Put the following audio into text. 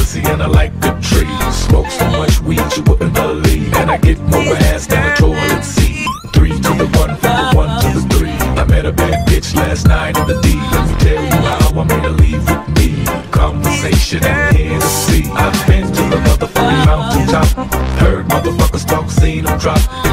pussy and I like a tree. Smoke so much weed you wouldn't believe, and I get more ass than a toilet seat. 3 to the 1, from the 1 to the 3. I met a bad bitch last night in the D. Let me tell you how I made her leave with me. Conversation and Hennessy. I've been to the motherfucking mountaintop, heard motherfuckers talk, seen them drop.